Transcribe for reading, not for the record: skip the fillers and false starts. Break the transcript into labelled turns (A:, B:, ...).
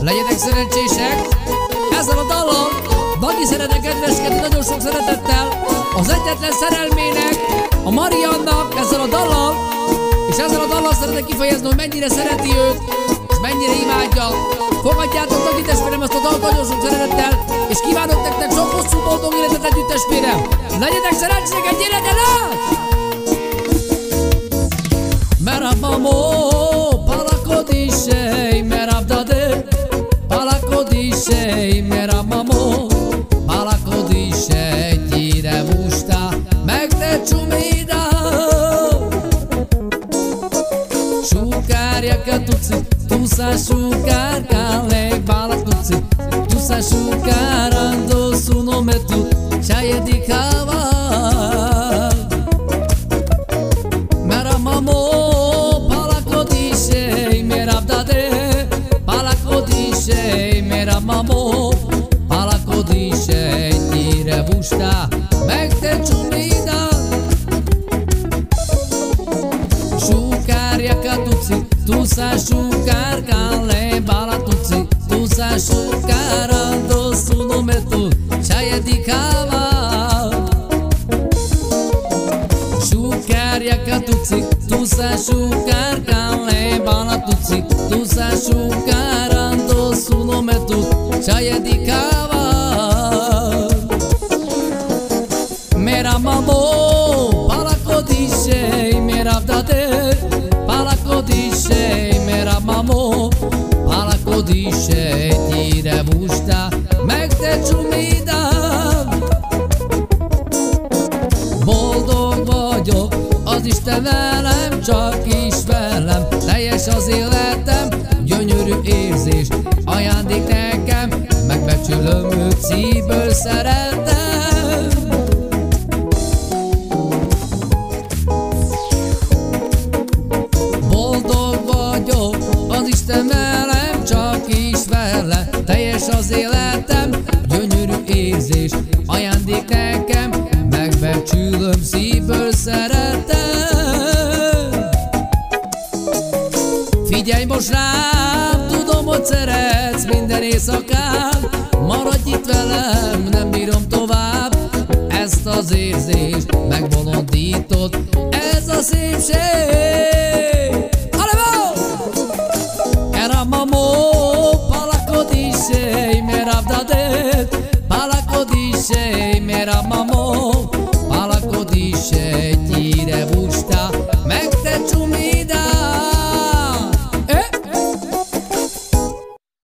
A: Legyetek szerencsések! Ezzel a dallal Dani szeretne kedveskedni nagyon sok szeretettel az egyetlen szerelmének, a Mariannak ezzel a dallal, és ezzel a dallal szeretne kifejezni, hogy mennyire szereti őt, és mennyire imádja. Fogadjátok Dani testvérem ezt a dalt nagyon sok szeretettel, és kívánok nektek sok hosszú boldog életet együtt testvérem! Legyetek szerencsések, gyere át! Merhaba mo, palakodisej, merhabdade, palakodisej, merhaba mo, palakodisej, gyere musta, meg te csumida. Sukárja ka tuci, tusa sukárka, leg balak tuci, tusa sukárando sunometu, sajedi kava. Merhaba mo, Mamo, palakodisej, gyere busta, meg te csumida. Sukárja ka tuci, tusa sukárka, le bala tuci, tusa sukárando sunometu, sajedi kava. Sukárja ka tuci, tusa sukárka, le bala tuci, tusa sukárando sunometu, sajedi kava. Mera mamo, palakodisej, merhabdade, palakodisej, mera mamo, palakodisej, gyere busta, meg te csumida. Boldog vagyok, az Isten velem, csak is velem, teljes az életem, gyönyörű érzés, ajándék nekem, megbecsülöm őt, szívből szeretem. Boldog vagyok, az Isten velem, csak is vele, teljes az életem, gyönyörű érzés, ajándék nekem, megbecsülöm, szívből szeretem. Figyelj most rám, tudom, hogy szeretsz minden éjszakán, maradj itt velem, nem bírom tovább ezt az érzést, megbolondított ez a szépség.